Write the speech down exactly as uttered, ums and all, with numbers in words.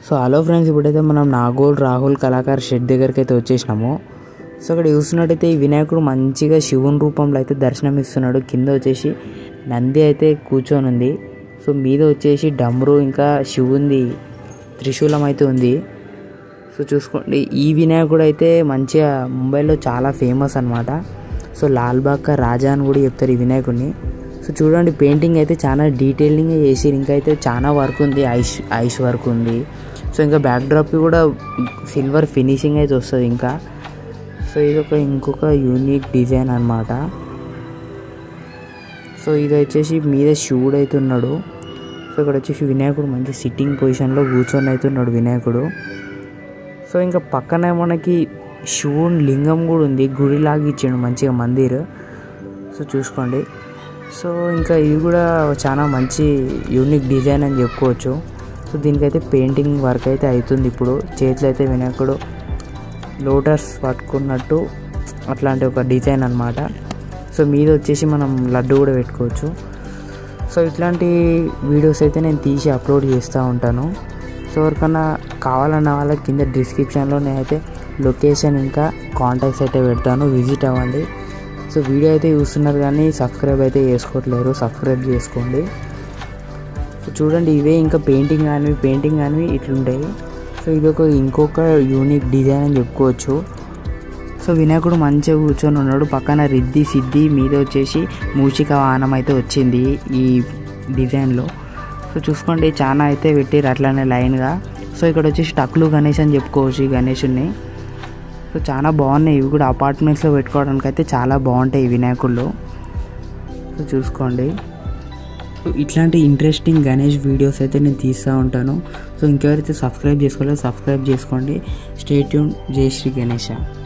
So hello friends, ఇప్పుడైతే మనం Nagole Rahul Kalakar shed దగ్గరికి అయితే వచ్చేసినాము. సో అక్కడ చూస్తున్నట్టయితే ఈ వినాయకుడు మంచిగా శివుని రూపంలో అయితే దర్శనం ఇస్తున్నాడు. కింద వచ్చేసి నంది అయితే కూర్చొని ఉంది. సో మీద వచ్చేసి డమ్రు ఇంకా శివుంది త్రిశూలం అయితే ఉంది. సో చూసుకోండి, ఈ వినాయకుడు అయితే మంచిగా ముంబైలో చాలా ఫేమస్ అనమాట. సో లాల్బాగ్ రాజా అని కూడా చెప్తారు ఈ వినాయకుడిని. సో చూడండి, పెయింటింగ్ అయితే చాలా డీటెయిలింగ్గా చేసి ఇంకా అయితే చాలా వర్క్ ఉంది, ఐస్ ఐస్ వర్క్ ఉంది. సో ఇంకా బ్యాక్ డ్రాప్కి కూడా సిల్వర్ ఫినిషింగ్ అయితే వస్తుంది ఇంకా. సో ఇది ఒక ఇంకొక యూనిక్ డిజైన్ అనమాట. సో ఇది వచ్చేసి మీద శివుడు అయితే ఉన్నాడు. సో ఇక్కడ వచ్చేసి వినాయకుడు మంచి సిట్టింగ్ పొజిషన్లో కూర్చొని అయితే ఉన్నాడు వినాయకుడు. సో ఇంకా పక్కనే మనకి శివుని లింగం కూడా ఉంది, గుడిలాగా ఇచ్చాడు మంచిగా మందిర్. సో చూసుకోండి. సో ఇంకా ఇది కూడా చాలా మంచి యూనిక్ డిజైన్ అని చెప్పుకోవచ్చు. సో దీనికైతే పెయింటింగ్ వర్క్ అయితే అవుతుంది ఇప్పుడు. చేతిలో అయితే వినాయకుడు లోటస్ పట్టుకున్నట్టు అట్లాంటి ఒక డిజైన్ అనమాట. సో మీద వచ్చేసి మనం లడ్డు కూడా పెట్టుకోవచ్చు. సో ఇట్లాంటి వీడియోస్ అయితే నేను తీసి అప్లోడ్ చేస్తూ ఉంటాను. సో ఎవరికన్నా కావాలన్న వాళ్ళకి కింద డిస్క్రిప్షన్లో నేనైతే లొకేషన్ ఇంకా కాంటాక్ట్స్ అయితే పెడతాను, విజిట్ అవ్వండి. సో వీడియో అయితే చూస్తున్నారు కానీ సబ్స్క్రైబ్ అయితే చేసుకోవట్లేరు, సబ్స్క్రైబ్ చేసుకోండి. సో చూడండి, ఇవే ఇంకా పెయింటింగ్ కానీ పెయింటింగ్ కానీ ఇట్లుంటాయి. సో ఇది ఒక ఇంకొక యూనిక్ డిజైన్ అని చెప్పుకోవచ్చు. సో వినాయకుడు మంచిగా కూర్చొని ఉన్నాడు. పక్కన రిద్ది సిద్ధి మీద వచ్చేసి మూషిక వాహనం అయితే వచ్చింది ఈ డిజైన్లో. సో చూసుకోండి, చాలా అయితే పెట్టారు అట్లానే లైన్గా. సో ఇక్కడ వచ్చేసి టక్లు గణేష్ అని చెప్పుకోవచ్చు ఈ గణేషుని. సో చాలా బాగున్నాయి ఇవి కూడా, అపార్ట్మెంట్స్లో పెట్టుకోవడానికి అయితే చాలా బాగుంటాయి ఈ వినాయకుళ్ళు. సో చూసుకోండి, ఇట్లాంటి ఇంట్రెస్టింగ్ గణేష్ వీడియోస్ అయితే నేను తీస్తూ ఉంటాను. సో ఇంకెవరైతే సబ్స్క్రైబ్ చేసుకోలేదో సబ్స్క్రైబ్ చేసుకోండి. Stay tune. జై శ్రీ గణేష.